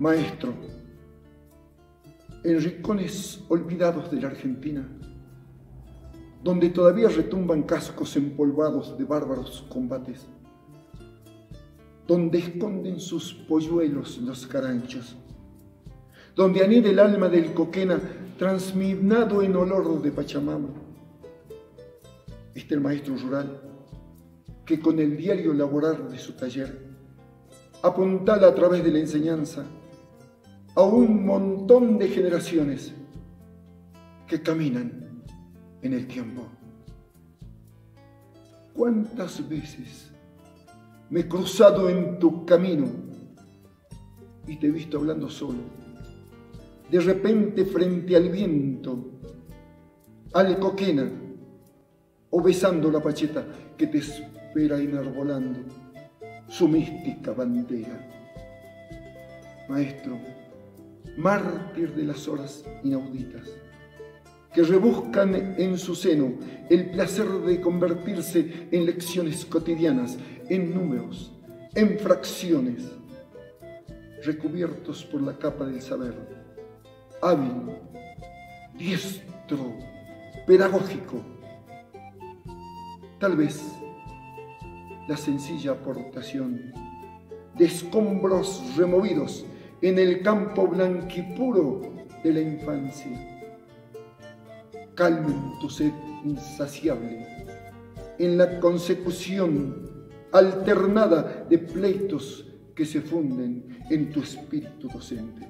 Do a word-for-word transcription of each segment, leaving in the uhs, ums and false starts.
Maestro, en rincones olvidados de la Argentina, donde todavía retumban cascos empolvados de bárbaros combates, donde esconden sus polluelos los caranchos, donde anida el alma del coquena transminado en olor de Pachamama, está el maestro rural que con el diario laborar de su taller apuntala a través de la enseñanza a un montón de generaciones que caminan en el tiempo. ¿Cuántas veces me he cruzado en tu camino y te he visto hablando solo, de repente frente al viento, al coquena, o besando la pacheta que te espera enarbolando su mística bandera? Maestro, mártir de las horas inauditas, que rebuscan en su seno el placer de convertirse en lecciones cotidianas, en números, en fracciones, recubiertos por la capa del saber, hábil, diestro, pedagógico. Tal vez la sencilla aportación de escombros removidos en el campo blanquipuro de la infancia calmen tu sed insaciable en la consecución alternada de pleitos que se funden en tu espíritu docente.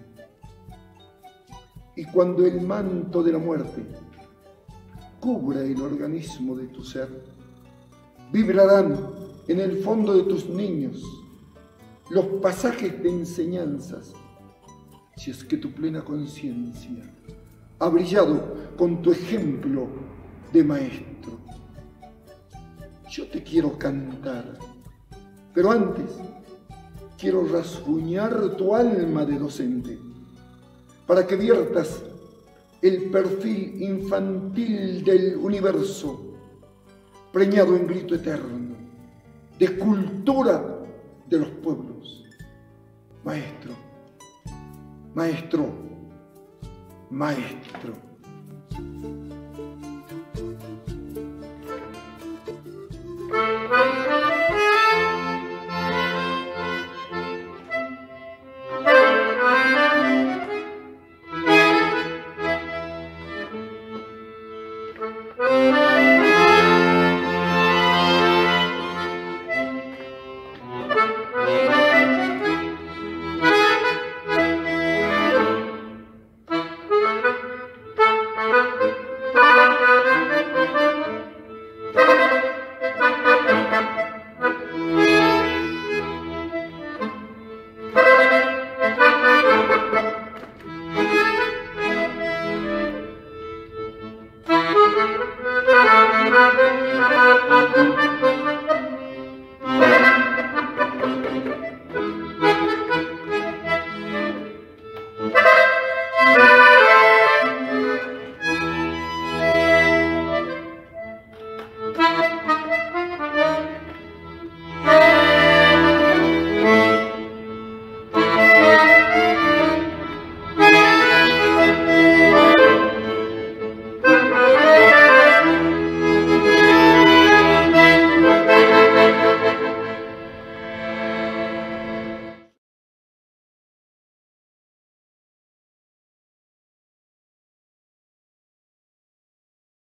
Y cuando el manto de la muerte cubra el organismo de tu ser, vibrarán en el fondo de tus niños los pasajes de enseñanzas, si es que tu plena conciencia ha brillado con tu ejemplo de maestro. Yo te quiero cantar, pero antes quiero rasguñar tu alma de docente, para que viertas el perfil infantil del universo, preñado en grito eterno, de cultura de los pueblos. Maestro, maestro, maestro. Thank you.